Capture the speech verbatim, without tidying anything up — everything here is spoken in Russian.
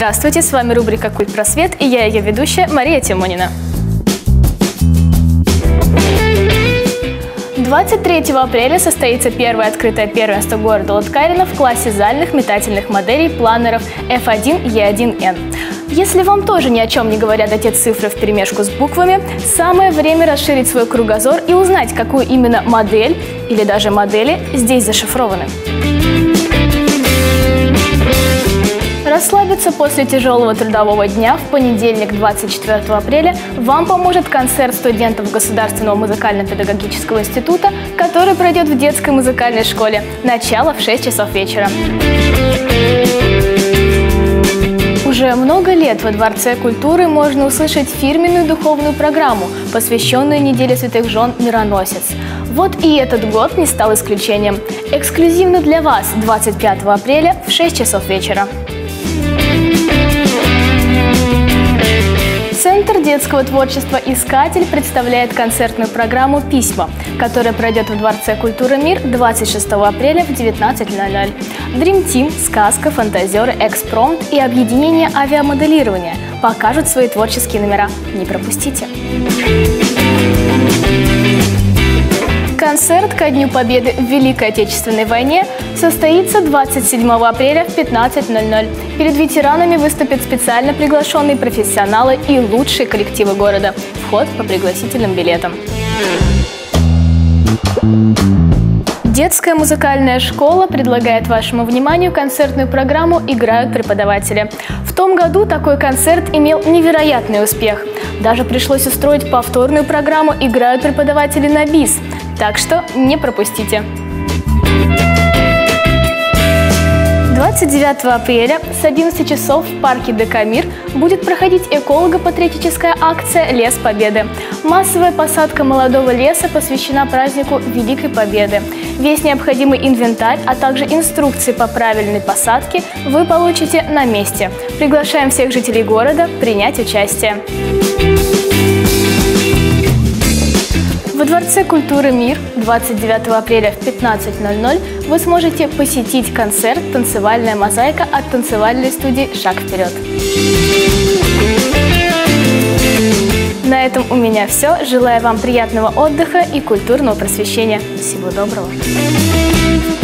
Здравствуйте, с вами рубрика «Культпросвет» и я ее ведущая Мария Тимонина. двадцать третьего апреля состоится первое открытое первенство города Латкарино в классе зальных метательных моделей планеров эф один е один эн. Если вам тоже ни о чем не говорят эти цифры вперемешку с буквами, самое время расширить свой кругозор и узнать, какую именно модель или даже модели здесь зашифрованы. Расслабиться после тяжелого трудового дня в понедельник, двадцать четвёртого апреля, вам поможет концерт студентов Государственного музыкально-педагогического института, который пройдет в детской музыкальной школе. Начало в шесть часов вечера. Уже много лет во Дворце культуры можно услышать фирменную духовную программу, посвященную неделе святых жен «Мироносец». Вот и этот год не стал исключением. Эксклюзивно для вас двадцать пятого апреля в шесть часов вечера. Центр детского творчества «Искатель» представляет концертную программу «Письма», которая пройдет в Дворце культуры «Мир» двадцать шестого апреля в девятнадцать ноль ноль. Dream Team, сказка, фантазеры, экспромт и объединение авиамоделирования покажут свои творческие номера. Не пропустите! Концерт ко Дню Победы в Великой Отечественной войне состоится двадцать седьмого апреля в пятнадцать ноль ноль. Перед ветеранами выступят специально приглашенные профессионалы и лучшие коллективы города. Вход по пригласительным билетам. Детская музыкальная школа предлагает вашему вниманию концертную программу «Играют преподаватели». В том году такой концерт имел невероятный успех. Даже пришлось устроить повторную программу «Играют преподаватели» на бис. Так что не пропустите. двадцать девятого апреля с одиннадцати часов в парке ДК «Мир» будет проходить эколого-патриотическая акция «Лес Победы». Массовая посадка молодого леса посвящена празднику Великой Победы. Весь необходимый инвентарь, а также инструкции по правильной посадке вы получите на месте. Приглашаем всех жителей города принять участие. Во Дворце культуры «Мир» двадцать девятого апреля в пятнадцать ноль ноль вы сможете посетить концерт «Танцевальная мозаика» от танцевальной студии «Шаг вперед». На этом у меня все. Желаю вам приятного отдыха и культурного просвещения. Всего доброго!